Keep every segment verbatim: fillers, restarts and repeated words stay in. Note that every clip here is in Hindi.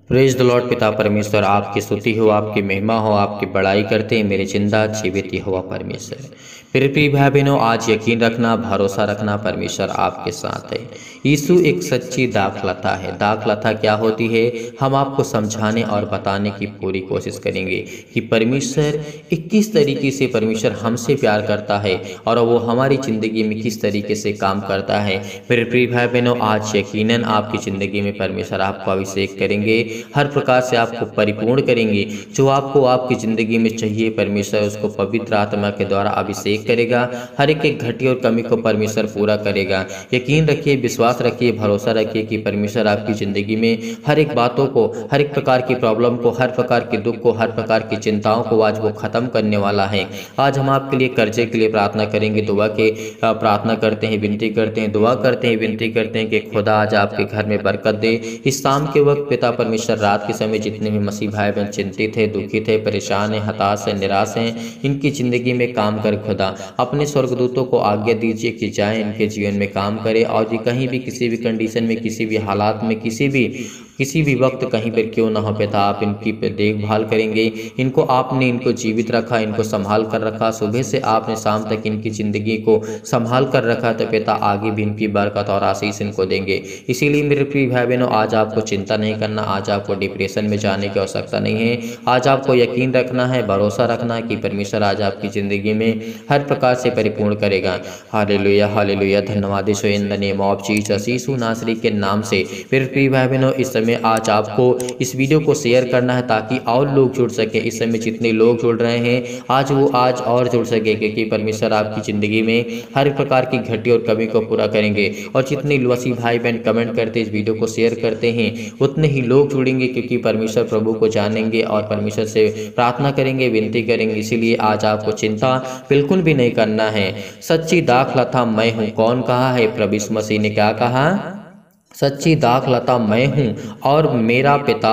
Praise the Lord. पिता परमेश्वर आपकी स्तुति हो, आपकी महिमा हो, आपकी बड़ाई करते हैं मेरे जिंदा जीवित यहोवा परमेश्वर। मेरे प्रिय भाई बहनों, आज यकीन रखना, भरोसा रखना, परमेश्वर आपके साथ है। यीशु एक सच्ची दाखलता है। दाखलता क्या होती है, हम आपको समझाने और बताने की पूरी कोशिश करेंगे कि परमेश्वर किस तरीके से परमेश्वर हमसे प्यार करता है और वो हमारी ज़िंदगी में किस तरीके से काम करता है। मेरे प्रिय भाई बहनों, आज यकीनन आपकी ज़िंदगी में परमेश्वर आपको अभिषेक करेंगे, हर प्रकार से आपको परिपूर्ण करेंगे। जो आपको आपकी ज़िंदगी में चाहिए, परमेश्वर उसको पवित्र आत्मा के द्वारा अभिषेक करेगा। हर एक एक घटी और कमी को परमेश्वर पूरा करेगा। यकीन रखिए, विश्वास रखिए, भरोसा रखिए कि परमेश्वर आपकी ज़िंदगी में हर एक बातों को, हर एक प्रकार की प्रॉब्लम को, हर प्रकार के दुख को, हर प्रकार की चिंताओं को आज वो ख़त्म करने वाला है। आज हम आपके लिए कर्जे के लिए प्रार्थना करेंगे, दुआ के प्रार्थना करते हैं, विनती करते हैं, दुआ करते हैं, विनती करते हैं कि खुदा आज आपके घर में बरकत दे। इस शाम के वक्त पिता परमेश्वर रात के समय जितने भी मसीह भाई बहन चिंतित है, दुखित है, परेशान है, हताश है, निराश हैं, इनकी ज़िंदगी में काम कर खुदा अपने स्वर्गदूतों को आज्ञा दीजिए कि जाएं, इनके जीवन में काम करें। और ये कहीं भी किसी भी कंडीशन में, किसी भी हालात में, किसी भी किसी भी वक्त कहीं पर क्यों ना हो पिता, आप इनकी देखभाल करेंगे। इनको आपने इनको जीवित रखा, इनको संभाल कर रखा, सुबह से आपने शाम तक इनकी ज़िंदगी को संभाल कर रखा, तो पिता आगे भी इनकी बरकत और आशीष इनको देंगे। इसीलिए मेरे प्रिय भाई बहनों, आज आपको चिंता नहीं करना, आज आपको डिप्रेशन में जाने की आवश्यकता नहीं है। आज आपको यकीन रखना है, भरोसा रखना है कि परमेश्वर आज आपकी ज़िंदगी में हर प्रकार से परिपूर्ण करेगा। हालेलुया, हालेलुया, धन्यवाद यीशु, in the name of Jesus, यीशु नासरी के नाम से। मेरे प्रिय भाई बहनों, इस समय आज आपको इस वीडियो को शेयर करना है ताकि और लोग जुड़ सके। इस समय जितने लोग जुड़ रहे हैं, आज वो आज और जुड़ सके, क्योंकि परमेश्वर आपकी ज़िंदगी में हर प्रकार की घटी और कमी को पूरा करेंगे। और जितने मसीह भाई बहन कमेंट करते, इस वीडियो को शेयर करते हैं, उतने ही लोग जुड़ेंगे, क्योंकि परमेश्वर प्रभु को जानेंगे और परमेश्वर से प्रार्थना करेंगे, विनती करेंगे। इसीलिए आज आपको चिंता बिल्कुल भी नहीं करना है। सच्ची दाखलता मैं हूँ। कौन कहा है? प्रभु यीशु मसीह ने क्या कहा? सच्ची दाखलता मैं हूँ और मेरा पिता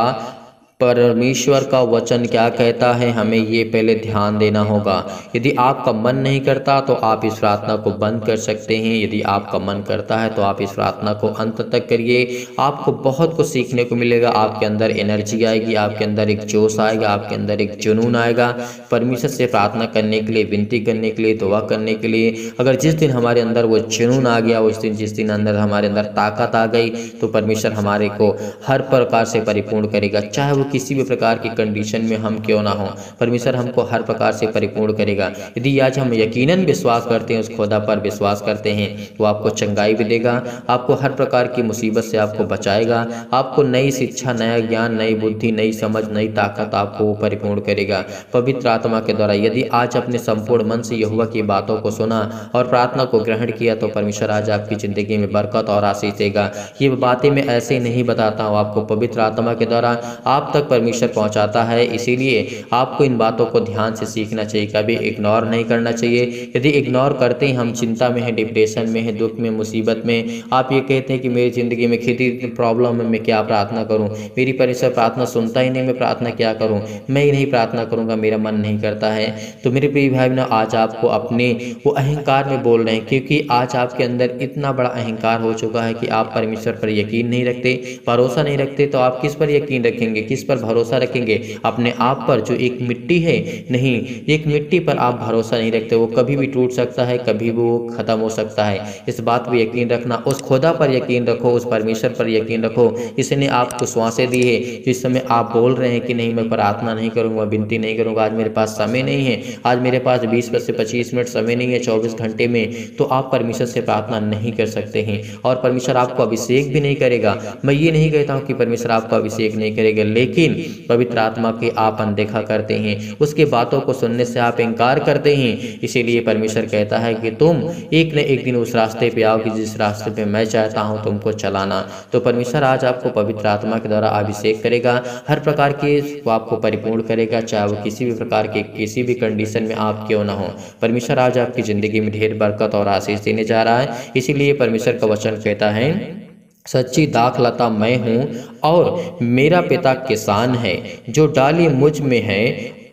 परमेश्वर का वचन क्या कहता है, हमें ये पहले ध्यान देना होगा। यदि आपका मन नहीं करता तो आप इस प्रार्थना को बंद कर सकते हैं। यदि आपका मन करता है तो आप इस प्रार्थना को अंत तक करिए। आपको बहुत कुछ सीखने को मिलेगा। आपके अंदर एनर्जी आएगी, आपके अंदर एक जोश आएगा, आपके अंदर एक जुनून आएगा परमेश्वर से प्रार्थना करने के लिए, विनती करने के लिए, दुआ करने के लिए। अगर जिस दिन हमारे अंदर वो जुनून आ गया, उस दिन जिस दिन अंदर हमारे अंदर ताकत आ गई, तो परमेश्वर हमारे को हर प्रकार से परिपूर्ण करेगा। चाहे वो किसी भी प्रकार की कंडीशन में हम क्यों ना हो, परमेश्वर हमको हर प्रकार से परिपूर्ण करेगा। यदि आज हम यकीनन विश्वास करते हैं, उस खुदा पर विश्वास करते हैं, तो आपको चंगाई भी देगा, आपको हर प्रकार की मुसीबत से आपको बचाएगा, आपको नई शिक्षा, नया ज्ञान, नई बुद्धि, नई समझ, नई ताकत आपको परिपूर्ण करेगा पवित्र आत्मा के द्वारा। यदि आज अपने संपूर्ण मन से यहोवा की बातों को सुना और प्रार्थना को ग्रहण किया, तो परमेश्वर आज आपकी ज़िंदगी में बरकत और आशीष देगा। ये बातें मैं ऐसे नहीं बताता हूँ, आपको पवित्र आत्मा के द्वारा आप तक परमेश्वर पहुंचाता है। इसीलिए आपको इन बातों को ध्यान से सीखना चाहिए, कभी इग्नोर नहीं करना चाहिए। यदि इग्नोर करते हैं, हम चिंता में हैं, डिप्रेशन में हैं, दुख में, मुसीबत में, आप ये कहते हैं कि मेरी ज़िंदगी में खेती प्रॉब्लम है, मैं क्या प्रार्थना करूं, मेरी परमेश्वर प्रार्थना सुनता ही नहीं, मैं प्रार्थना क्या करूं, मैं ही नहीं प्रार्थना करूंगा, मेरा मन नहीं करता है। तो मेरे प्रिय भाई बहनों, आज आपको अपने वो अहंकार में बोल रहे हैं, क्योंकि आज आपके अंदर इतना बड़ा अहंकार हो चुका है कि आप परमेश्वर पर यकीन नहीं रखते, भरोसा नहीं रखते। तो आप किस पर यकीन रखेंगे, किस पर भरोसा रखेंगे? अपने आप पर, जो एक मिट्टी है। नहीं, एक मिट्टी पर आप भरोसा नहीं रखते, वो कभी भी टूट सकता है, कभी वो खत्म हो सकता है। इस बात पर यकीन रखना, उस खुदा पर यकीन रखो, उस परमेश्वर पर यकीन रखो। इसने आपको श्वासें दी है। जिस समय आप बोल रहे हैं कि नहीं, मैं प्रार्थना नहीं करूंगा, विनती नहीं करूंगा, आज मेरे पास समय नहीं है, आज मेरे पास बीस से पच्चीस मिनट समय नहीं है चौबीस घंटे में, तो आप परमेश्वर से प्रार्थना नहीं कर सकते हैं और परमेश्वर आपको अभिषेक भी नहीं करेगा। मैं ये नहीं कहता हूँ कि परमेश्वर आपको अभिषेक नहीं करेगा, लेकिन पवित्र आत्मा के आप अनदेखा करते हैं, उसके बातों को सुनने से आप इनकार करते हैं। इसीलिए परमेश्वर कहता है कि तुम एक न एक दिन उस रास्ते पे आओ कि जिस रास्ते पे मैं चाहता हूं तुमको चलाना। तो परमेश्वर आज आपको पवित्र आत्मा के द्वारा अभिषेक करेगा, हर प्रकार के वो आपको परिपूर्ण करेगा, चाहे वो किसी भी प्रकार के किसी भी कंडीशन में आप क्यों ना हो। परमेश्वर आज आपकी ज़िंदगी में ढेर बरकत और आशीष देने जा रहा है। इसीलिए परमेश्वर का वचन कहता है, सच्ची दाखलता मैं हूँ और मेरा पिता किसान है, जो डाली मुझ में है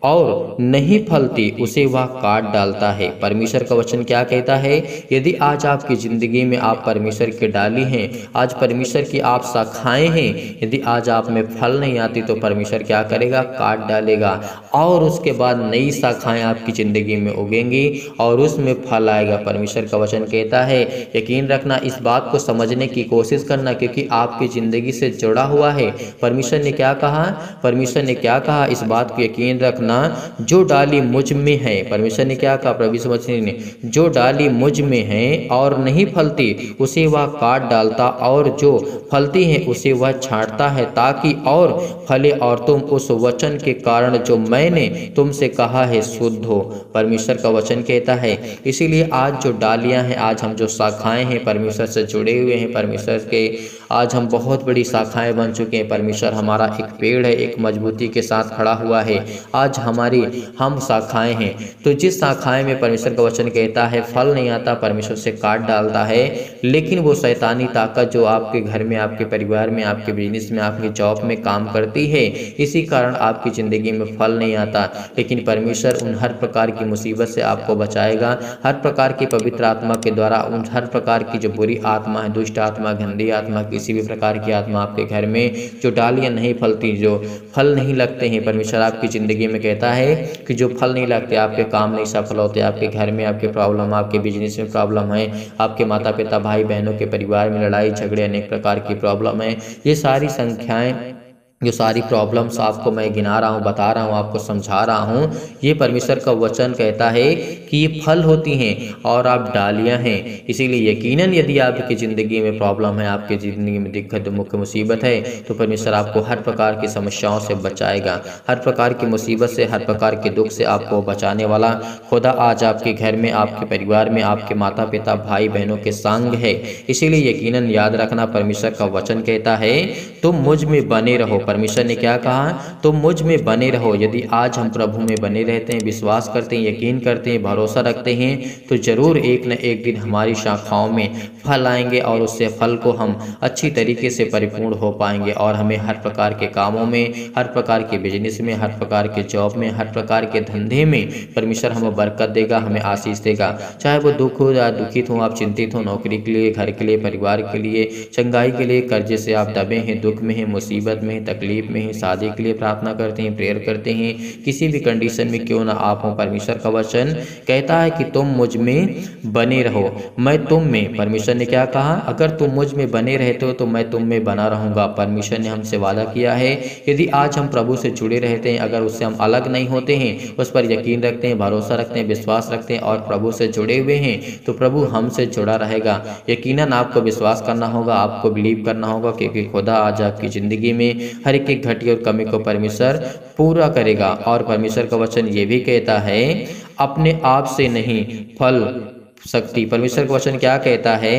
और नहीं फलती उसे वह काट डालता है। परमेश्वर का वचन क्या कहता है? यदि आज आपकी ज़िंदगी में आप परमेश्वर के डाली हैं, आज परमेश्वर की आप शाखाएं हैं, यदि आज आप में फल नहीं आती तो परमेश्वर क्या करेगा? काट डालेगा और उसके बाद नई शाखाएं आपकी ज़िंदगी में उगेंगी और उसमें फल आएगा। परमेश्वर का वचन कहता है, यकीन रखना, इस बात को समझने की कोशिश करना, क्योंकि आपकी ज़िंदगी से जुड़ा हुआ है। परमेश्वर ने क्या कहा? परमेश्वर ने क्या कहा? इस बात को यकीन रखना, जो डाली मुझ में है। परमेश्वर ने क्या कहा? प्रभु यीशु मसीह ने, जो डाली मुझ में है और नहीं फलती उसे वह काट डालता और जो फलती है उसे वह छांटता है, ताकि और फले और तुम उस वचन के कारण जो मैंने तुमसे कहा है शुद्ध हो। परमेश्वर का वचन कहता है, इसीलिए आज जो डालियां हैं, आज हम जो शाखाएं हैं परमेश्वर से जुड़े हुए हैं, परमेश्वर के आज हम बहुत बड़ी शाखाएं बन चुके हैं। परमेश्वर हमारा एक पेड़ है, एक मजबूती के साथ खड़ा हुआ है। आज हमारी हम शाखाएं हैं, तो जिस शाखाएं में परमेश्वर का वचन कहता है फल नहीं आता, परमेश्वर से काट डालता है। लेकिन वो शैतानी ताकत जो आपके घर में, आपके परिवार में, आपके बिजनेस में, आपकी जॉब में काम करती है, इसी कारण आपकी ज़िंदगी में फल नहीं आता। लेकिन परमेश्वर उन हर प्रकार की मुसीबत से आपको बचाएगा, हर प्रकार की पवित्र आत्मा के द्वारा। उन हर प्रकार की जो बुरी आत्मा है, दुष्ट आत्मा, गंदी आत्मा, किसी भी प्रकार की आत्मा आपके घर में जो डालियाँ नहीं फलती, जो फल नहीं लगते हैं, परमेश्वर आपकी ज़िंदगी में कहता है कि जो फल नहीं लगते, आपके काम नहीं सफल होते, आपके घर में आपके प्रॉब्लम, आपके बिजनेस में प्रॉब्लम है, आपके माता पिता भाई बहनों के परिवार में लड़ाई झगड़े, अनेक प्रकार की प्रॉब्लम है, ये सारी संख्याएं, जो सारी प्रॉब्लम्स आपको मैं गिना रहा हूँ, बता रहा हूँ, आपको समझा रहा हूँ, ये परमेश्वर का वचन कहता है कि ये फल होती हैं और आप डालियाँ हैं। इसीलिए यकीनन यदि आपकी ज़िंदगी में प्रॉब्लम है, आपकी ज़िंदगी में दिक्कत, मुख्य मुसीबत है, तो परमेश्वर आपको हर प्रकार की समस्याओं से बचाएगा। हर प्रकार की मुसीबत से, हर प्रकार के दुख से आपको बचाने वाला खुदा आज आपके घर में, आपके परिवार में, आपके माता पिता भाई बहनों के संग है। इसीलिए यकीनन याद रखना, परमेश्वर का वचन कहता है तुम मुझ में बने रहो। परमेश्वर ने क्या कहा? तुम मुझ में बने रहो। यदि आज हम प्रभु में बने रहते हैं, विश्वास करते हैं, यकीन करते हैं, भरोसा रखते हैं, तो जरूर एक न एक दिन हमारी शाखाओं में फल आएंगे और उससे फल को हम अच्छी तरीके से परिपूर्ण हो पाएंगे और हमें हर प्रकार के कामों में, हर प्रकार के बिजनेस में, हर प्रकार के जॉब में, हर प्रकार के धंधे में परमेश्वर हमें बरकत देगा, हमें आशीष देगा। चाहे वो दुख हो या दुखित हो, आप चिंतित हो, नौकरी के लिए, घर के लिए, परिवार के लिए, चंगाई के लिए, कर्जे से आप दबे हैं, दुख में हैं, मुसीबत में हैं, तकलीफ में हैं, शादी के लिए प्रार्थना करते हैं, प्रेयर करते हैं, किसी भी कंडीशन में क्यों ना आप हो, परमेश्वर का वचन कहता है कि तुम मुझ में बने रहो, मैं तुम में। परमेश्वर ने क्या कहा? अगर तुम मुझ में बने रहते हो तो मैं तुम में बना रहूंगा। परमेश्वर ने हमसे वादा किया है, यदि आज हम प्रभु से जुड़े रहते हैं, अगर उससे हम अलग नहीं होते हैं, उस पर यकीन रखते हैं, भरोसा रखते हैं, विश्वास रखते हैं और प्रभु से जुड़े हुए हैं, तो प्रभु हमसे जुड़ा रहेगा। यकीनन आपको विश्वास करना होगा, आपको बिलीव करना होगा, क्योंकि खुदा आज आपकी ज़िंदगी में हर एक घटी और कमी को परमेश्वर पूरा करेगा। और परमेश्वर का वचन ये भी कहता है, अपने आप से नहीं फल सकती। परमेश्वर का वचन क्या कहता है?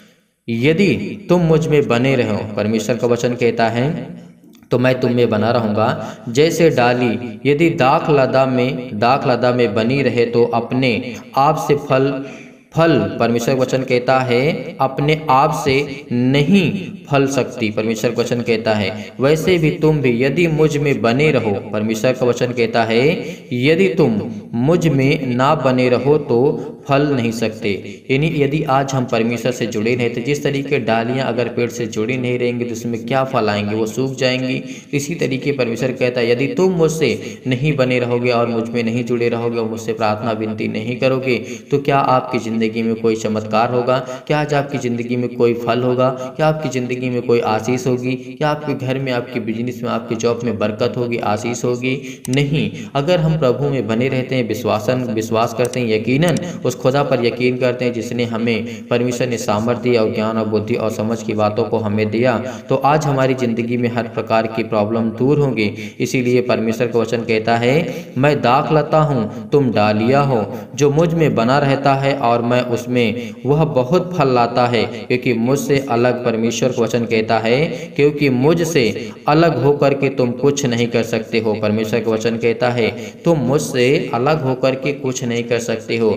यदि तुम मुझ में बने रहो, परमेश्वर का वचन कहता है, तो मैं तुम में बना रहूँगा। जैसे डाली यदि दाख लदा में दाख लदा में बनी रहे तो अपने आप से फल फल परमेश्वर वचन कहता है अपने आप से नहीं फल सकती। परमेश्वर वचन कहता है वैसे भी तुम भी यदि मुझ में बने रहो। परमेश्वर का वचन कहता है यदि तुम मुझ में ना बने रहो तो फल नहीं सकते। यानी यदि आज हम परमेश्वर से जुड़े रहते, जिस तरीके डालियां अगर पेड़ से जुड़ी नहीं रहेंगी तो उसमें क्या फल आएंगे? वो सूख जाएंगी। इसी तरीके परमेश्वर कहता है यदि तुम मुझसे नहीं बने रहोगे और मुझ में नहीं जुड़े रहोगे और मुझसे प्रार्थना विनती नहीं करोगे तो क्या आपकी ज़िंदगी में कोई चमत्कार होगा? क्या आज आपकी ज़िंदगी में कोई फल होगा? क्या आपकी ज़िंदगी में कोई आशीष होगी? क्या आपके घर में, आपके बिजनेस में, आपके जॉब में बरकत होगी, आशीष होगी? नहीं। अगर हम प्रभु में बने रहते हैं, विश्वासन विश्वास करते हैं, यकीनन उस खुदा पर यकीन करते हैं जिसने हमें परमेश्वर ने सामर्थ्य और ज्ञान और बुद्धि और समझ की बातों को हमें दिया, तो आज हमारी ज़िंदगी में हर प्रकार की प्रॉब्लम दूर होंगी। इसीलिए परमेश्वर का वचन कहता है मैं दाख लता हूँ, तुम डालियाँ हो। जो मुझ में बना रहता है और मैं उसमें, वह बहुत फल लाता है, क्योंकि मुझसे अलग, परमेश्वर का वचन कहता है क्योंकि मुझसे अलग होकर के तुम कुछ नहीं कर सकते हो। परमेश्वर का वचन कहता है तुम मुझसे अलग होकर के कुछ नहीं कर सकते हो।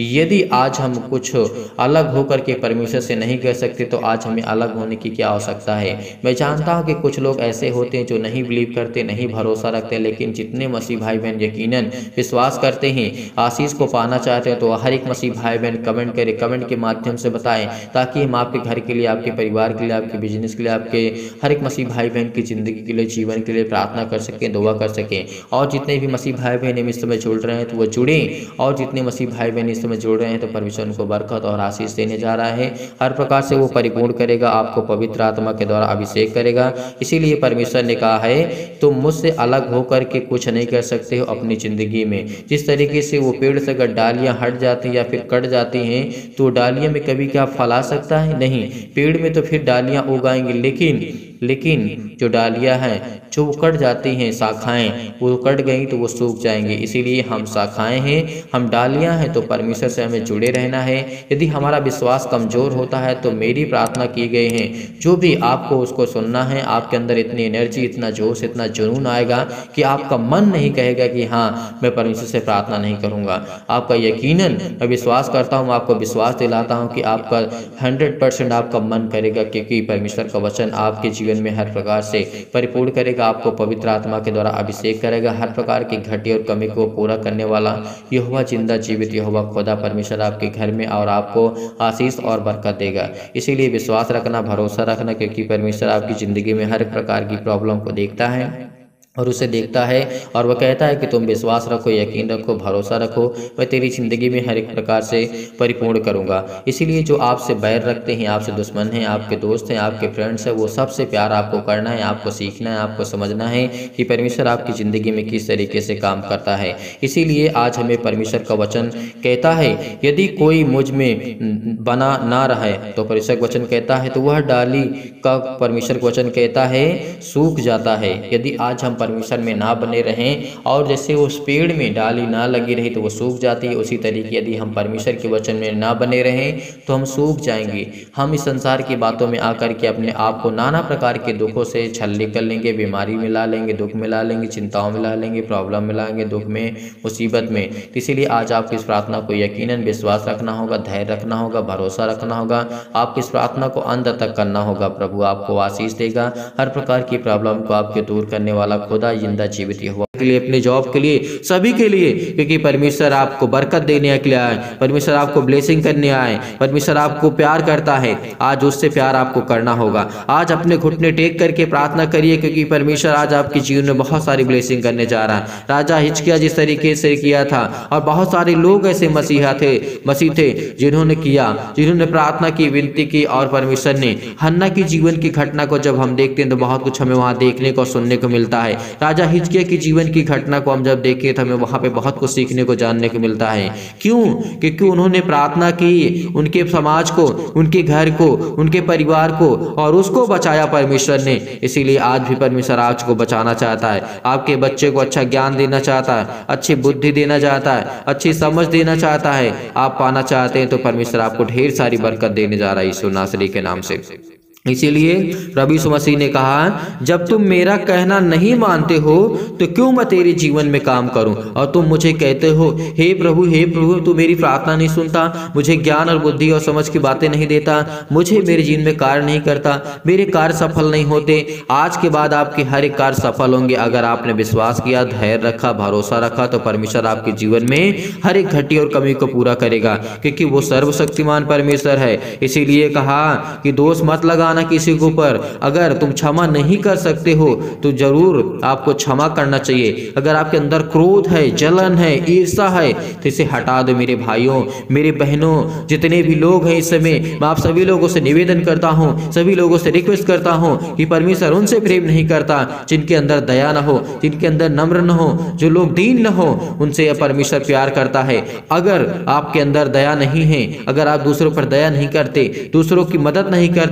यदि आज हम कुछ अलग होकर के परमेश्वर से नहीं कर सकते तो आज हमें अलग होने की क्या आवश्यकता है। मैं जानता हूँ कि कुछ लोग ऐसे होते हैं जो नहीं बिलीव करते, नहीं भरोसा रखते, लेकिन जितने मसीह भाई बहन यकीनन विश्वास करते हैं, आशीष को पाना चाहते हैं, तो हर एक मसीह भाई बहन कमेंट करें, कमेंट के माध्यम से बताएं, ताकि हम आपके घर के लिए, आपके परिवार के लिए, आपके बिजनेस के लिए, आपके हर एक मसीह भाई बहन की ज़िंदगी के लिए, जीवन के लिए प्रार्थना कर सकें, दुआ कर सकें। और जितने भी मसीह भाई बहन इस समय जुड़ रहे हैं तो वो जुड़ें, और जितने मसीह भाई बहन इस समय जुड़ रहे हैं तो परमेश्वर उनको बरकत और आशीष देने जा रहा है। हर प्रकार से वो परिपूर्ण करेगा, आपको पवित्र आत्मा के द्वारा अभिषेक करेगा। इसीलिए परमेश्वर ने कहा है तुम मुझसे अलग होकर के कुछ नहीं कर सकते हो अपनी ज़िंदगी में। जिस तरीके से वो पेड़ से अगर डालियाँ हट जाती हैं या फिर कट जाती हैं तो डालियाँ में कभी क्या फल आ सकता है? नहीं। पेड़ में तो फिर डालियाँ उगाएंगी, लेकिन लेकिन जो डालियाँ हैं जो कट जाती हैं, शाखाएं वो कट गई तो वो सूख जाएंगी। इसीलिए हम शाखाएं हैं, हम डालियाँ हैं, तो परमेश्वर से हमें जुड़े रहना है। यदि हमारा विश्वास कमज़ोर होता है तो मेरी प्रार्थना की गई है, जो भी आपको उसको सुनना है, आपके अंदर इतनी एनर्जी, इतना जोश, इतना जुनून आएगा कि आपका मन नहीं कहेगा कि हाँ मैं परमेश्वर से प्रार्थना नहीं करूँगा। आपका यकीनन, मैं विश्वास करता हूँ, आपको विश्वास दिलाता हूँ कि आपका हंड्रेड परसेंट आपका मन करेगा, क्योंकि परमेश्वर का वचन आपके जीवन में हर प्रकार से परिपूर्ण करेगा, आपको पवित्र आत्मा के द्वारा अभिषेक करेगा। हर प्रकार की घटी और कमी को पूरा करने वाला यहोवा जिंदा जीवित यहोवा खुदा परमेश्वर आपके घर में और आपको आशीष और बरकत देगा। इसीलिए विश्वास रखना, भरोसा रखना, क्योंकि परमेश्वर आपकी ज़िंदगी में हर प्रकार की प्रॉब्लम को देखता है और उसे देखता है, और वह कहता है कि तुम विश्वास रखो, यकीन रखो, भरोसा रखो, मैं तेरी ज़िंदगी में हर एक प्रकार से परिपूर्ण करूंगा। इसीलिए जो आपसे बैर रखते हैं, आपसे दुश्मन हैं, आपके दोस्त हैं, आपके फ्रेंड्स हैं, वो सबसे प्यार आपको करना है, आपको सीखना है, आपको समझना है कि परमेश्वर आपकी ज़िंदगी में किस तरीके से काम करता है। इसीलिए आज हमें परमेश्वर का वचन कहता है यदि कोई मुझ में बना ना रहे, तो परमेश्वर का वचन कहता है तो वह डाली का परमेश्वर का वचन कहता है सूख जाता है। यदि आज हम परमेश्वर में ना बने रहें, और जैसे उस पेड़ में डाली ना लगी रही तो वो सूख जाती है, उसी तरीके यदि हम परमेश्वर के वचन में ना बने रहें तो हम सूख जाएंगे। हम इस संसार की बातों में आकर के अपने आप को नाना प्रकार के दुखों से छल्ले कर लेंगे, बीमारी मिला लेंगे, दुख मिला लेंगे, चिंताओं मिला लेंगे, प्रॉब्लम मिलाएंगे, दुख में, मुसीबत में। इसीलिए आज आपकी इस प्रार्थना को यकीनन विश्वास रखना होगा, धैर्य रखना होगा, भरोसा रखना होगा, आपकी इस प्रार्थना को अंत तक करना होगा। प्रभु आपको आशीष देगा, हर प्रकार की प्रॉब्लम को आपके दूर करने वाला खुदा जिंदा जीवित यहोवा के लिए, अपने जॉब के लिए, सभी के लिए, क्योंकि परमेश्वर आपको बरकत देने के लिए आए, परमेश्वर आपको ब्लेसिंग करने आए, परमेश्वर आपको प्यार करता है। आज उससे प्यार आपको करना होगा। आज अपने घुटने टेक करके प्रार्थना करिए, क्योंकि परमेश्वर आज आपके जीवन में बहुत सारी ब्लेसिंग करने जा रहा है। राजा हिजकिय्याह जिस तरीके से किया था, और बहुत सारे लोग ऐसे मसीहा थे मसीह थे जिन्होंने किया, जिन्होंने प्रार्थना की, विनती की, और परमेश्वर ने हन्ना की जीवन की घटना को जब हम देखते हैं तो बहुत कुछ हमें वहाँ देखने को, सुनने को मिलता है। राजा हिजकिय्याह की जीवन की घटना को हम जब देखें तो हमें वहाँ पे बहुत कुछ सीखने को, जानने को मिलता है। क्यों? क्योंकि उन्होंने प्रार्थना की, उनके समाज को, उनके घर को, उनके परिवार को, और उसको बचाया परमेश्वर ने। इसीलिए आज भी परमेश्वर आज को बचाना चाहता है, आपके बच्चे को अच्छा ज्ञान देना चाहता है, अच्छी बुद्धि देना चाहता है, अच्छी समझ देना चाहता है। आप पाना चाहते हैं तो परमेश्वर आपको ढेर सारी बरकत देने जा रहा है यीशु नासरी के नाम से। इसीलिए प्रभु यीशु मसीह ने कहा जब तुम मेरा कहना नहीं मानते हो तो क्यों मैं तेरे जीवन में काम करूं, और तुम मुझे कहते हो हे प्रभु हे प्रभु, तू मेरी प्रार्थना नहीं सुनता, मुझे ज्ञान और बुद्धि और समझ की बातें नहीं देता, मुझे मेरे जीवन में कार्य नहीं करता, मेरे कार्य सफल नहीं होते। आज के बाद आपके हर एक कार्य सफल होंगे अगर आपने विश्वास किया, धैर्य रखा, भरोसा रखा, तो परमेश्वर आपके जीवन में हर एक घटी और कमी को पूरा करेगा, क्योंकि वो सर्वशक्तिमान परमेश्वर है। इसीलिए कहा कि दोष मत लगा किसी के ऊपर। अगर तुम क्षमा नहीं कर सकते हो तो जरूर आपको क्षमा करना चाहिए। अगर आपके अंदर क्रोध है, जलन है, ईर्ष्या है, तो इसे हटा दो। मेरे भाइयों, मेरे बहनों, जितने भी लोग हैं इस समय, मैं आप सभी लोगों से निवेदन करता हूं, सभी लोगों से रिक्वेस्ट करता हूं कि परमेश्वर उनसे प्रेम नहीं करता जिनके अंदर दया न हो, जिनके अंदर नम्र न हो, जो लोग दीन न हो, उनसे परमेश्वर प्यार करता है। अगर आपके अंदर दया नहीं है, अगर आप दूसरों पर दया नहीं करते, दूसरों की मदद नहीं करते,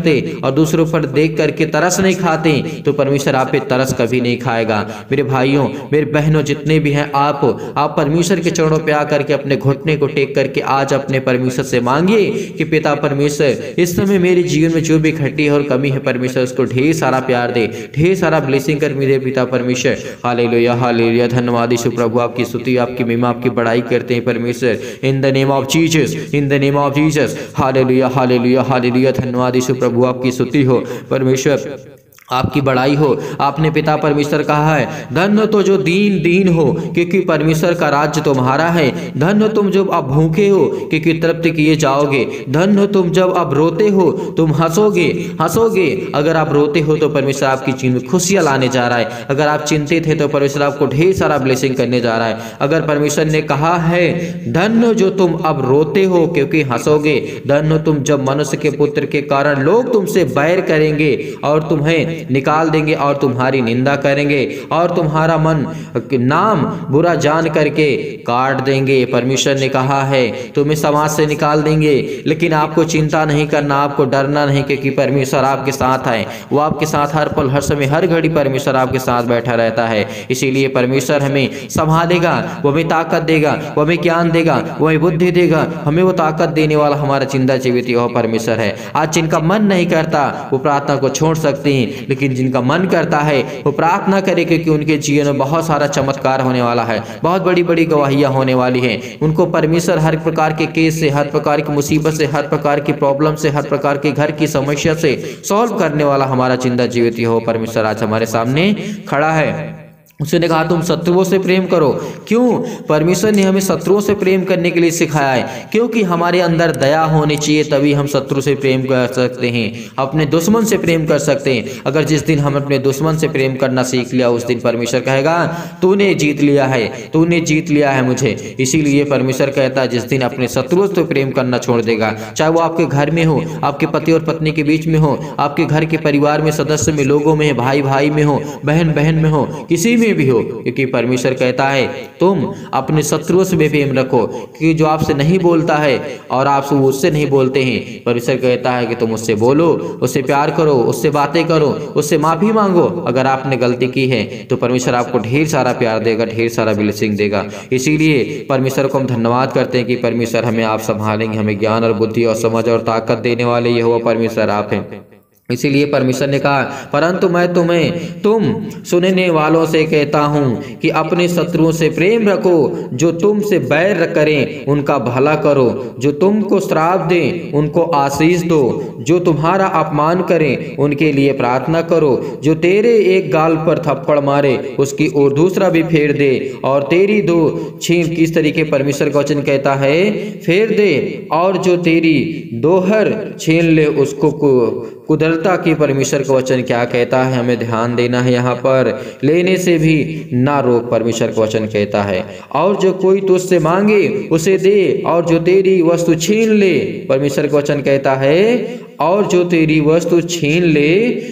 और दूसरों पर देख करके तरस नहीं खाते तो परमेश्वर आप पे तरस कभी नहीं खाएगा। मेरे भाइयों, मेरे बहनों, जितने भी हैं, आप आप परमेश्वर के चरणों पे आकर के अपने घुटने को टेक करके आज अपने परमेश्वर से मांगिए कि पिता परमेश्वर, इस समय मेरे जीवन में जो भी घटी है और कमी है, परमेश्वर उसको ढेर सारा प्यार दे, ढेर सारा ब्लेसिंग कर मेरे पिता परमेश्वर। हालेलुया, हालेलुया, धन्यवाद यीशु प्रभु, आपकी स्तुति, आपकी महिमा, आपकी बड़ाई करते हैं परमेश्वर। In the name of Jesus, in the name of Jesus, hallelujah, hallelujah, hallelujah, धन्यवाद यीशु प्रभु, आपकी स्तुति हो परमेश्वर, आपकी बड़ाई हो। आपने पिता परमेश्वर कहा है, धन्य तो जो दीन दीन हो, क्योंकि परमेश्वर का राज्य तुम्हारा है। धन्य तुम जब अब भूखे हो, क्योंकि तृप्त किए जाओगे। धन्य तुम जब अब रोते हो, तुम हंसोगे हंसोगे अगर आप रोते हो तो परमेश्वर आपकी जीवन में खुशियां लाने जा रहा है। अगर आप चिंतित है तो परमेश्वर आपको ढेर सारा ब्लेसिंग करने जा रहा है। अगर परमेश्वर ने कहा है, धन्य जो तुम अब रोते हो क्योंकि हंसोगे। धन्य तुम जब मनुष्य के पुत्र के कारण लोग तुमसे बैर करेंगे और तुम्हें निकाल देंगे और तुम्हारी निंदा करेंगे और तुम्हारा मन नाम बुरा जान करके काट देंगे। परमेश्वर ने कहा है, तुम्हें समाज से निकाल देंगे, लेकिन आपको चिंता नहीं करना, आपको डरना नहीं, क्योंकि परमेश्वर आपके साथ है। वो आपके साथ हर पल, हर समय, हर घड़ी परमेश्वर आपके साथ बैठा रहता है। इसीलिए परमेश्वर हमें संभालेगा, वो हमें ताकत देगा, वो हमें ज्ञान देगा, वो हमें बुद्धि देगा। हमें वो ताकत देने वाला हमारा जिंदा जीवित यहोवा परमेश्वर है। आज जिनका मन नहीं करता वो प्रार्थना को छोड़ सकते हैं, लेकिन जिनका मन करता है वो प्रार्थना करे, क्योंकि उनके जीवन में बहुत सारा चमत्कार होने वाला है, बहुत बड़ी बड़ी गवाहियां होने वाली हैं। उनको परमेश्वर हर प्रकार के केस से, हर प्रकार की मुसीबत से, हर प्रकार की प्रॉब्लम से, हर प्रकार के घर की समस्या से सॉल्व करने वाला हमारा जिंदा जीवित यहोवा परमेश्वर आज हमारे सामने खड़ा है। उसने कहा, तुम शत्रुओं से प्रेम करो। क्यों? परमेश्वर ने हमें शत्रुओं से प्रेम करने के लिए सिखाया है, क्योंकि हमारे अंदर दया होनी चाहिए, तभी हम शत्रु से प्रेम कर सकते हैं, अपने दुश्मन से प्रेम कर सकते हैं। अगर जिस दिन हम अपने दुश्मन से प्रेम करना सीख लिया, उस दिन परमेश्वर कहेगा, तूने जीत लिया है, तूने जीत लिया है मुझे। इसीलिए परमेश्वर कहता है, जिस दिन अपने शत्रुओं से प्रेम करना छोड़ देगा, चाहे वो आपके घर में हो, आपके पति और पत्नी के बीच में हो, आपके घर के परिवार में, सदस्य में, लोगों में, भाई भाई में हो, बहन बहन में हो, किसी में भी हो, क्योंकि परमेश्वर कहता है, तुम अपने शत्रुओं से भी प्रेम रखो, क्योंकि जो आपसे नहीं बोलता है और आप उससे नहीं बोलते हैं, परमेश्वर कहता है कि तुम उससे बोलो, उससे प्यार करो, उससे बातें करो, उससे माफी मांगो। अगर आपने गलती की है तो परमेश्वर आपको ढेर सारा प्यार देगा, ढेर सारा ब्लेसिंग देगा। इसीलिए परमेश्वर को हम धन्यवाद करते हैं कि परमेश्वर हमें आप संभालेंगे, हमें ज्ञान और बुद्धि और समझ और ताकत देने वाले यहोवा परमेश्वर आप हैं। इसीलिए परमेश्वर ने कहा, परंतु मैं तुम्हें तुम सुनने वालों से कहता हूँ कि अपने शत्रुओं से प्रेम रखो, जो तुमसे बैर करें उनका भला करो, जो तुमको श्राप दें उनको आशीष दो, जो तुम्हारा अपमान करें उनके लिए प्रार्थना करो, जो तेरे एक गाल पर थप्पड़ मारे उसकी ओर दूसरा भी फेर दे, और तेरी दो छीन, किस तरीके परमेश्वर का वचन कहता है, फेर दे, और जो तेरी दोहर छीन ले उसको कुदरता की परमेश्वर का वचन क्या कहता है, हमें ध्यान देना है। यहाँ पर लेने से भी ना रोक, परमेश्वर का वचन कहता है। और जो कोई तुझसे मांगे उसे दे, और जो तेरी वस्तु छीन ले, परमेश्वर का वचन कहता है, और जो तेरी वस्तु छीन ले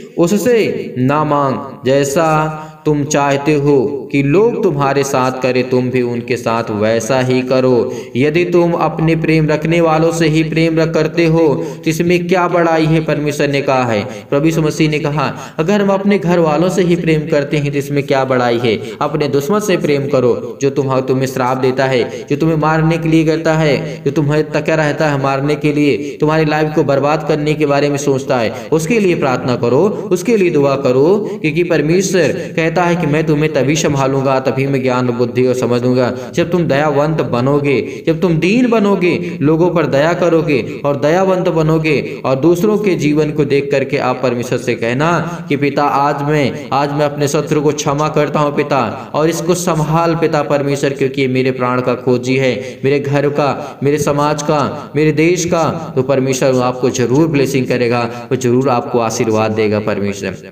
उससे ना मांग। जैसा तुम चाहते हो कि लोग तुम्हारे साथ करें, तुम भी उनके साथ वैसा ही करो। यदि तुम अपने प्रेम रखने वालों से ही प्रेम रख करते हो तो इसमें क्या बड़ाई है, परमेश्वर ने कहा है। प्रभु यीशु मसीह ने कहा, अगर हम अपने घर वालों से ही प्रेम करते हैं तो इसमें क्या बड़ाई है। अपने दुश्मन से प्रेम करो, जो तुम तुम्हें श्राप देता है, जो तुम्हें मारने के लिए करता है, जो तुम्हें तका रहता है मारने के लिए, तुम्हारी लाइफ को बर्बाद करने के बारे में सोचता है, उसके लिए प्रार्थना करो, उसके लिए दुआ करो, क्योंकि परमेश्वर कहता है कि मैं तुम्हें तभी संभालूंगा, तभी मैं ज्ञान बुद्धि और समझ दूंगा, जब तुम दयावंत बनोगे, जब तुम दीन बनोगे, लोगों पर दया करोगे और दयावंत बनोगे, और दूसरों के जीवन को देख करके आप परमेश्वर से कहना कि पिता, आज मैं आज मैं अपने शत्रु को क्षमा करता हूं पिता, और इसको संभाल पिता परमेश्वर, क्योंकि ये मेरे प्राण का खोजी है, मेरे घर का, मेरे समाज का, मेरे देश का। तो परमेश्वर आपको जरूर ब्लेसिंग करेगा, वो जरूर आपको आशीर्वाद देगा परमेश्वर।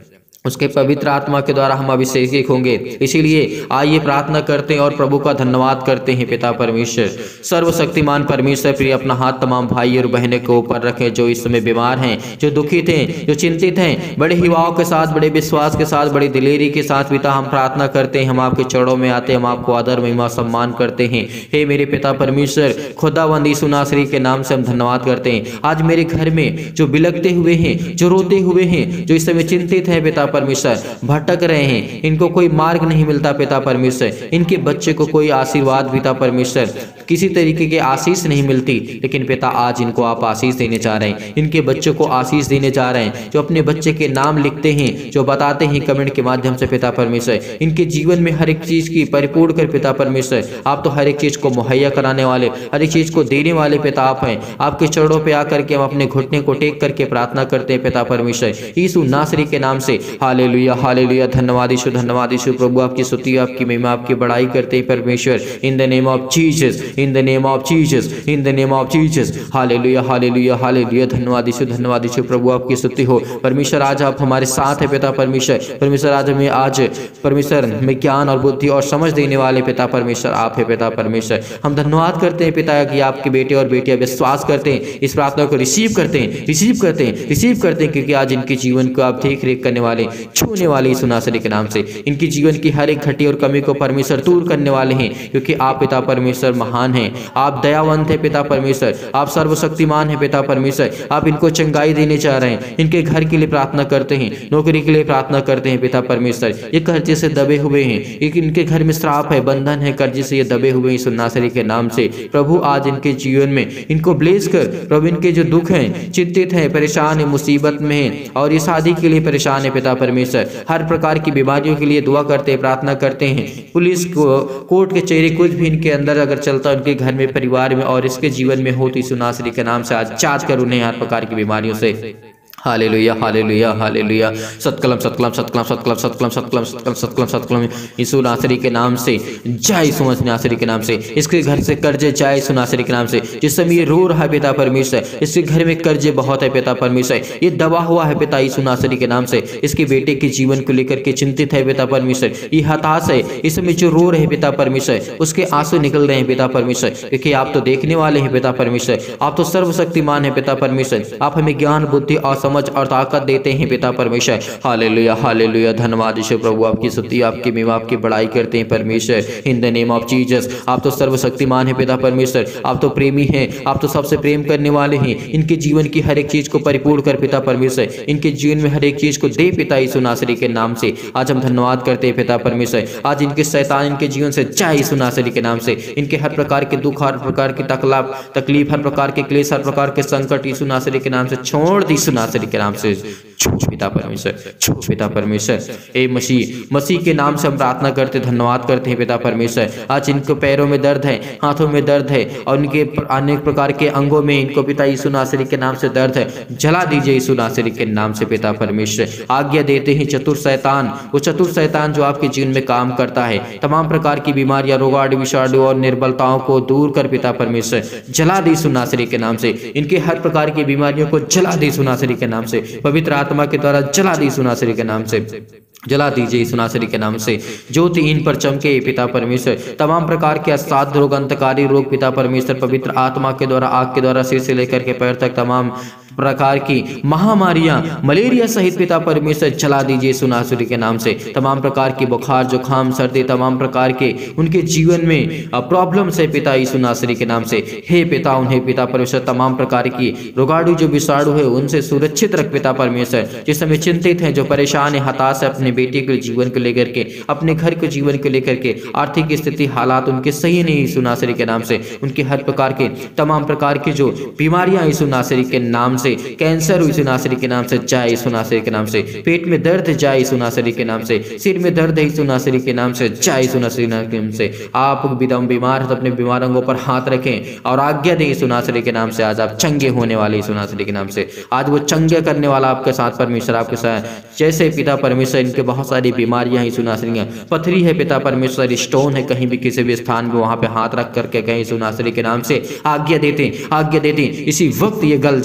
उसके पवित्र आत्मा के द्वारा हम अभिषेकित होंगे। इसीलिए आइए प्रार्थना करते हैं और प्रभु का धन्यवाद करते हैं। पिता परमेश्वर, सर्वशक्तिमान परमेश्वर, प्रिय अपना हाथ तमाम भाई और बहनों के ऊपर रखें जो इस समय बीमार हैं, जो दुखित हैं, जो चिंतित हैं। बड़े हिवाओं के साथ, बड़े विश्वास के साथ, बड़ी दिलेरी के साथ पिता हम प्रार्थना करते हैं। हम आपके चरणों में आते हैं, हम आपको आदर महिमा सम्मान करते हैं। हे मेरे पिता परमेश्वर, खुदावंद यीशु नासरी के नाम से हम धन्यवाद करते हैं। आज मेरे घर में जो बिलखते हुए हैं, जो रोते हुए हैं, जो इस समय चिंतित हैं पिता परमेश्वर, भटक रहे हैं, इनको कोई मार्ग नहीं मिलता पिता परमेश्वर, इनके बच्चे को कोई आशीर्वाद पिता परमेश्वर, किसी तरीके की आशीष नहीं मिलती, लेकिन पिता आज इनको आप आशीष देने जा रहे हैं। इनके बच्चों को आशीष देने जा रहे हैं। जो अपने बच्चे के नाम लिखते हैं, जो बताते हैं कमेंट के माध्यम से पिता परमेश्वर, इनके जीवन में हर एक चीज की परिपूर्ण कर पिता परमेश्वर। आप तो हर एक चीज को मुहैया कराने वाले, हर एक चीज को देने वाले पिता आप हैं। आपके चरणों पे आकर के हम अपने घुटने को टेक करके प्रार्थना करते हैं पिता परमेश्वर, यीशु नासरी के नाम से। हालेलुया, हालेलुया, धन्यवाद यीशु, धन्यवाद यीशु। प्रभु आपकी स्तुति, आपकी महिमा, आपकी बड़ाई करते हैं परमेश्वर। In the name of Jesus, in the name of Jesus, in the name of Jesus. Hallelujah, hallelujah, hallelujah, धन्यवाद यीशु, धन्यवाद यीशु। प्रभु आपकी स्तुति हो परमेश्वर। आज आप हमारे साथ है पिता परमेश्वर। परमेश्वर आज हमें आज परमेश्वर में ज्ञान और बुद्धि और समझ देने वाले पिता परमेश्वर आप है पिता परमेश्वर। हम धन्यवाद करते हैं पिता कि आपके बेटे और बेटियां विश्वास करते हैं, इस प्रार्थना को रिसीव करते हैं, रिसीव करते हैं, रिसीव करते हैं, क्योंकि आज इनके जीवन को आप देख रेख करने वाले, छूने वाले यीशु नासरी के नाम से। इनकी जीवन की हर एक घटी और कमी को परमेश्वर दूर करने वाले हैं, क्योंकि आप पिता परमेश्वर महान हैं, आप दयावंत है पिता परमेश्वर, आप सर्वशक्तिमान है पिता परमेश्वर। आप इनको चंगाई देने जा रहे हैं। इनके घर के लिए प्रार्थना करते हैं, नौकरी के लिए प्रार्थना करते हैं पिता परमेश्वर। ये कर्जे से दबे हुए हैं, एक इनके घर में श्राप है, बंधन है, कर्जे से ये दबे हुए हैं यीशु नासरी के नाम से। प्रभु आज इनके जीवन में इनको ब्लेस कर। प्रभु इनके जो दुख हैं, चिंतित हैं, परेशान है, मुसीबत में है और ये शादी के लिए परेशान है पिता परमेश्वर, हर प्रकार की बीमारियों के लिए दुआ करते हैं, प्रार्थना करते हैं। पुलिस को, कोर्ट के चेहरे कुछ भी इनके अंदर अगर चलता है, उनके घर में, परिवार में और इसके जीवन में हो तो यीशु नासरी के नाम से आज चार्ज कर उन्हें हर प्रकार की बीमारियों से। Hallelujah, hallelujah, hallelujah. सतकलम, सतकलम, सतकलम, सतकलम, सतकलम, सतकलम, सतकलम, सतकलम, सतकलम, यीशु नासरी के नाम से। जय यीशु नासरी के नाम से। इसके घर से कर्जे जाए यीशु नासरी के नाम से। जिस समय ये रो रहा है पिता परमेश्वर, इसके घर में कर्जे बहुत है पिता परमेश्वर, ये दबा हुआ है पिता यीशु नासरी के नाम से। इसके बेटे के जीवन को लेकर के चिंतित है पिता परमेश्वर, ये हताश है, इस समय जो रो रहे पिता परमेश्वर, उसके आंसू निकल रहे हैं पिता परमेश्वर, क्योंकि आप तो देखने वाले हैं पिता परमेश्वर, आप तो सर्वशक्तिमान है पिता परमेश्वर। आप हमें ज्ञान, बुद्धि और समझ और ताकत देते हैं पिता परमेश्वर। हालेलुया, हालेलुया, धन्यवाद यीशु। प्रभु आपकी स्तुति, आपकी महिमा, आपकी बड़ाई करते हैं परमेश्वर। In the name of Jesus. आप तो सर्वशक्तिमान है पिता परमेश्वर, आप तो प्रेमी हैं, आप तो सबसे प्रेम करने वाले हैं। इनके जीवन की हर एक चीज को परिपूर्ण कर पिता परमेश्वर, इनके जीवन में हर एक चीज को दे पिता यीशु नासरी के नाम से। आज हम धन्यवाद करते हैं पिता परमेश्वर। आज इनके शैतान इनके जीवन से जाए यीशु नासरी के नाम से। इनके हर प्रकार के दुख, हर प्रकार की तकलीफ तकलीफ हर प्रकार के क्लेश, हर प्रकार के संकट यीशु नासरी के नाम से छोड़ दी यीशु नासरी के नाम से। छूट पिता परमेश्वर, छूट पिता परमेश्वर। ए मसीह, मसीह के नाम से हम प्रार्थना करते, धन्यवाद करते हैं पिता परमेश्वर। आज इनको पैरों में दर्द है, हाथों में दर्द है और इनके अनेक प्रकार के अंगों में इनको पिता यीशु नासरी के नाम से दर्द है। जला दीजिए यीशु नासरी के नाम से पिता परमेश्वर। आज्ञा देते हैं चतुर शैतान, वो चतुर शैतान जो आपके जीवन में काम करता है, तमाम प्रकार की बीमारियां, रोगाणु, विषाणु और निर्बलताओं को दूर कर पिता परमेश्वर। जला दी यीशु नासरी के नाम से। इनके हर प्रकार की बीमारियों को जला दी यीशु नासरी के नाम से। पवित्र आत्मा के द्वारा जला दी यीशु नासरी के नाम से। जला दीजिए यीशु नासरी के नाम से। ज्योति इन पर चमके पिता परमेश्वर। तमाम प्रकार के असाध्य रोग, अंतकारी रोग पिता परमेश्वर, पवित्र आत्मा के द्वारा, आग के द्वारा, सिर से लेकर के पैर तक तमाम प्रकार की महामारियां, मलेरिया सहित पिता परमेश्वर जला दीजिए यीशु नासरी के नाम से। तमाम प्रकार की बुखार, जुखाम, सर्दी, तमाम प्रकार के उनके जीवन में प्रॉब्लम्स है पिता यीशु नासरी के नाम से। हे पिता, उन्हें पिता परमेश्वर तमाम प्रकार की रोगाणु जो विषाणु है उनसे सुरक्षित रख पिता परमेश्वर। जिस समय चिंतित हैं, जो परेशान है, हताश है अपने बेटे के जीवन को लेकर के, अपने घर के जीवन को लेकर के, आर्थिक स्थिति हालात उनके सही नहीं यीशु नासरी के नाम से। उनके हर प्रकार के तमाम प्रकार की जो बीमारियां यीशु नासरी के नाम से, कैंसर यीशु नासरी के नाम से जाए यीशु नासरी के नाम से। पेट में दर्द जाए यीशु नासरी के नाम से। सिर में दर्द है यीशु नासरी के नाम से जाए यीशु नासरी के नाम से। आप विदम बीमार हैं तो अपने बीमार अंगों पर हाथ रखें और आज्ञा दें यीशु नासरी के नाम से। आज आप चंगे होने वाले यीशु नासरी के नाम से। आज वो चंगे करने वाला आपके साथ परमेश्वर आपके साथ। जैसे पिता परमेश्वर इनके बहुत सारी बीमारियां यीशु नासरी, पथरी है पिता परमेश्वर, स्टोन है कहीं भी किसी भी स्थान में, वहां पे हाथ रख करके कहीं यीशु नासरी के नाम से आज्ञा देते आज्ञा देते इसी वक्त ये गल जाए यीशु नासरी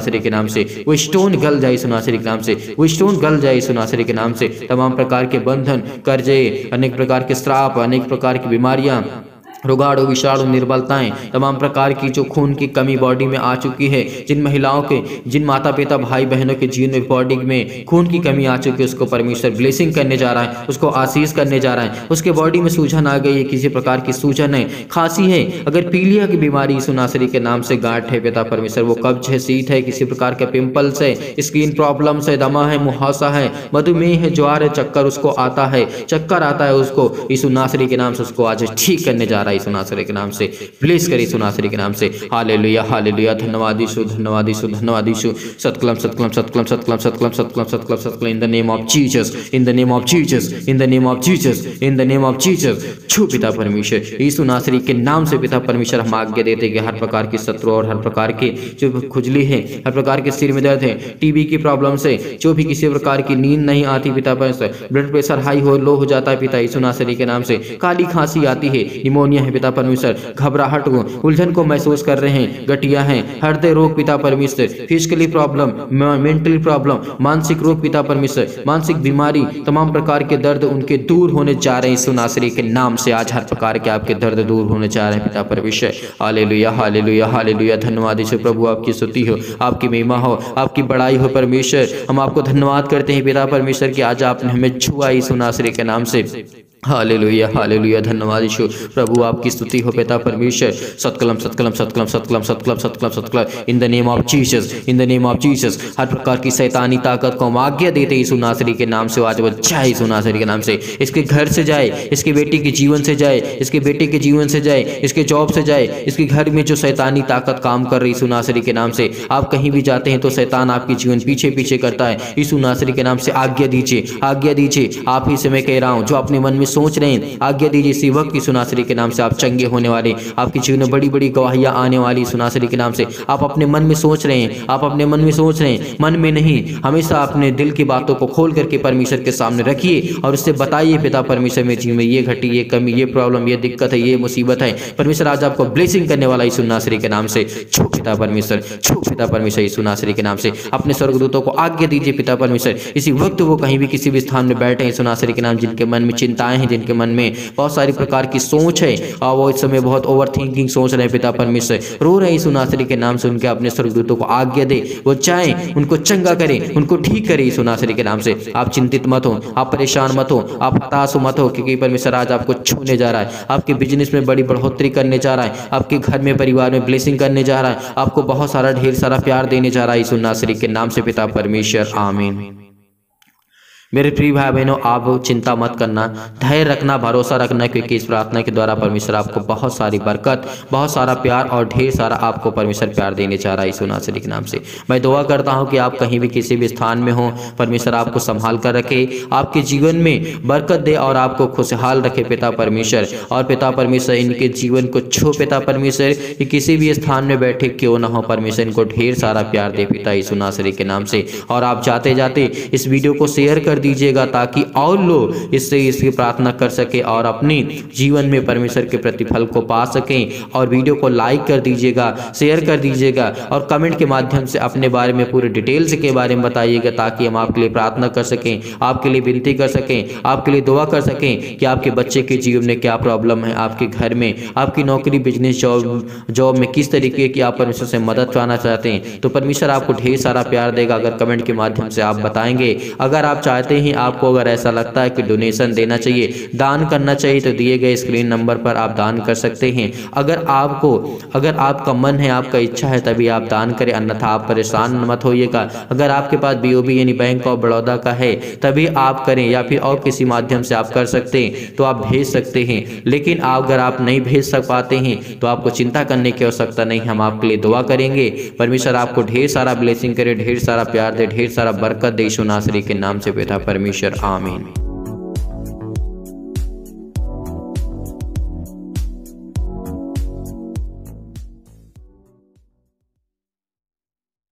नासरी के नाम से, वो स्टोन गल जाए यीशु नासरी के नाम से, वो स्टोन गल जाए यीशु नासरी के नाम से। तमाम प्रकार के बंधन, कर्जे, अनेक प्रकार के श्राप, अनेक प्रकार की बीमारियां, रोगाणु, विषाणु, निर्बलताएं, तमाम प्रकार की जो खून की कमी बॉडी में आ चुकी है, जिन महिलाओं के, जिन माता पिता भाई बहनों के जीवन में बॉडी में खून की कमी आ चुकी है, उसको परमेश्वर ब्लेसिंग करने जा रहा है, उसको आशीष करने जा रहा है। उसके बॉडी में सूजन आ गई है, किसी प्रकार की सूजन है, खांसी है, अगर पीलिया की बीमारी यीशु नासरी के नाम से, गांठ है पिता परमेश्वर, वो कब्ज है, शीत है, किसी प्रकार के पिंपल्स है, स्किन प्रॉब्लम्स है, दमा है, मुहासा है, मधुमेह है, ज्वार है, चक्कर उसको आता है, चक्कर आता है उसको, यीशु नासरी के नाम से उसको आज ठीक करने जा रहा है यीशु नासरी के नाम से। ब्लेस करिए यीशु नासरी के नाम से। हालेलुया, हालेलुया, धन्यवाद यीशु, धन्यवाद यीशु, धन्यवाद यीशु। सतकलम सतकलम सतकलम सतकलम सतकलम सतकलम सतकलम सतकलम in the name of Jesus, in the name of Jesus, in the name of Jesus, in the name of Jesus. छू पिता परमेश्वर यीशु नासरी के नाम से पिता परमेश्वर हम आज्ञा देते कि हर प्रकार की शत्रु और हर प्रकार के जो खुजली है, हर प्रकार के सिर में दर्द है, टीबी की प्रॉब्लम से, जो भी किसी प्रकार की नींद नहीं आती पिता परमेश्वर, ब्लड प्रेशर हाई हो लो हो जाता है पिता यीशु नासरी के नाम से, काली खांसी आती है, निमोनिया है पिता परमेश्वर, घबराहट को, उलझन को महसूस कर रहे हैं, गठिया हैं, हृदय रोग पिता परमेश्वर, फिजिकली प्रॉब्लम, मेंटली प्रॉब्लम, मानसिक रोग पिता परमेश्वर, मानसिक बीमारी, तमाम प्रकार के दर्द उनके दूर होने जा रहे हैं यीशु नासरी के नाम से। आज हर प्रकार के आपके दर्द दूर होने जा रहे हैं पिता परमेश्वर। हालेलुया, हालेलुया, हालेलुया, धन्यवाद यीशु प्रभु, आपकी स्तुति हो, आपकी महिमा हो, आपकी बड़ाई हो परमेश्वर। हम आपको धन्यवाद करते हैं पिता परमेश्वर कि आज आपने हमें छुआ यीशु नासरी के नाम से। हालेलुया, हालेलुया, धन्यवाद यीशु प्रभु, आपकी स्तुति हो पिता परमेश्वर। सतकलम सतकलम सतकलम सतकलम सतकलम सतकलम सतकलम in the name of Jesus, in the name of Jesus. हर प्रकार की शैतानी ताकत को हम आज्ञा देते यीशु नासरी के नाम से, आज वो जाए यीशु नासरी के नाम से, इसके घर से जाए, इसके बेटी के जीवन से जाए, इसके बेटे के जीवन से जाए, इसके जॉब से जाए, इसके घर में जो शैतानी ताकत काम कर रही यीशु नासरी के नाम से। आप कहीं भी जाते हैं तो शैतान आपके जीवन पीछे पीछे करता है, यीशु नासरी के नाम से आज्ञा दीजिए, आज्ञा दीजिए। आप ही से मैं कह रहा हूँ, जो अपने मन में सोच रहे हैं, आज्ञा दीजिए इसी वक्त यीशु नासरी के नाम से आप चंगे होने वाले, आपके जीवन में बड़ी बड़ी गवाहियां आने वाली यीशु नासरी के नाम से। आप अपने मन में सोच रहे हैं, आप अपने मन में सोच रहे हैं, मन में नहीं, हमेशा अपने दिल की बातों को खोल करके परमेश्वर के सामने रखिए और उससे बताइए पिता परमेश्वर मेरे जीवन में ये घटी, ये कमी, ये प्रॉब्लम, ये दिक्कत है, ये मुसीबत है। परमेश्वर आज आपको ब्लेसिंग करने वाला यीशु नासरी के नाम से। छू पिता परमेश्वर, छू पिता परमेश्वर यीशु नासरी के नाम से। अपने स्वर्गदूतों को आज्ञा दीजिए पिता परमेश्वर, इसी वक्त वो कहीं भी किसी भी स्थान में बैठे यीशु नासरी के नाम, जिनके मन में चिंताएं हैं, जिनके मन में बहुत सारी प्रकार की सोच है और वो इस समय बहुत ओवर थिंकिंग सोच रहे हैं पिता परमेश्वर, रो रहे हैं यीशु नासरी के नाम से। उनके अपने स्वर्गदूतों को आज्ञा दे, वो चाहें उनको चंगा करें, उनको ठीक करें यीशु नासरी के नाम से। आप चिंतित मत हो, आप परेशान मत हो, आप हताश मत हो, क्योंकि परमेश्वर आज आपको छूने जा रहा है, आपके बिजनेस में बड़ी बढ़ोतरी करने जा रहा है, आपके घर में परिवार में ब्लेसिंग करने जा रहा है, आपको बहुत सारा ढेर सारा प्यार देने जा रहा है यीशु नासरी के नाम से पिता परमेश्वर। आमीन। मेरे प्रिय भाई बहनों, आप चिंता मत करना, धैर्य रखना, भरोसा रखना, क्योंकि इस प्रार्थना के द्वारा परमेश्वर आपको बहुत सारी बरकत, बहुत सारा प्यार और ढेर सारा आपको परमेश्वर प्यार देने जा रहा है यीशु नासरी के नाम से। मैं दुआ करता हूं कि आप कहीं भी किसी भी स्थान में हो, परमेश्वर आपको संभाल कर रखे, आपके जीवन में बरकत दे और आपको खुशहाल रखे पिता परमेश्वर। और पिता परमेश्वर इनके जीवन को छू पिता परमेश्वर, कि किसी भी स्थान में बैठे क्यों ना हो, परमेश्वर इनको ढेर सारा प्यार दे पिता यीशु नासरी के नाम से। और आप जाते जाते इस वीडियो को शेयर कर दीजिएगा ताकि और लोग इससे इसकी प्रार्थना कर सके और अपने जीवन में परमेश्वर के प्रतिफल को पा सकें। और वीडियो को लाइक कर दीजिएगा, शेयर कर दीजिएगा और कमेंट के माध्यम से अपने बारे में पूरे डिटेल्स के बारे में बताइएगा, ताकि हम आपके लिए प्रार्थना कर सकें, आपके लिए विनती कर सकें, आपके लिए दुआ कर सकें कि आपके बच्चे के जीवन में क्या प्रॉब्लम है, आपके घर में, आपकी नौकरी, बिजनेस, जॉब जॉब में किस तरीके की आप परमेश्वर से मदद पाना चाहते हैं, तो परमेश्वर आपको ढेर सारा प्यार देगा अगर कमेंट के माध्यम से आप बताएंगे। अगर आप चाहते हैं, आपको अगर ऐसा लगता है कि डोनेशन देना चाहिए, दान करना चाहिए, तो दिए गए स्क्रीन नंबर पर आप दान कर सकते हैं। अगर आपको अगर आपका मन है, आपका इच्छा है, तभी आप दान करें, अन्यथा आप परेशान मत होइएगा। अगर आपके पास बीओबी यानी बैंक ऑफ बड़ौदा का है तभी आप करें, या फिर और किसी माध्यम से आप कर सकते हैं तो आप भेज सकते हैं। लेकिन अगर आप नहीं भेज सक पाते हैं तो आपको चिंता करने की आवश्यकता नहीं, हम आपके लिए दुआ करेंगे। परमेश्वर आपको ढेर सारा ब्लेसिंग करे, ढेर सारा प्यार दे, ढेर सारा बरकत दे यीशु नासरी के नाम से पिता परमेश्वर। आमीन।